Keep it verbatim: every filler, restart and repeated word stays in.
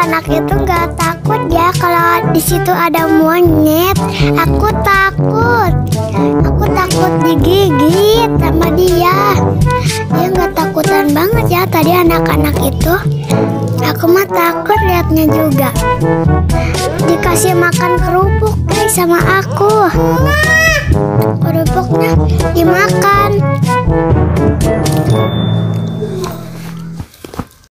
anak-anak itu nggak takut ya kalau di situ ada monyet. Aku takut. Aku takut digigit sama dia. Dia nggak takutan banget ya tadi anak-anak itu. Aku mah takut liatnya juga. Dikasih makan kerupuk guys sama aku. Kerupuknya dimakan.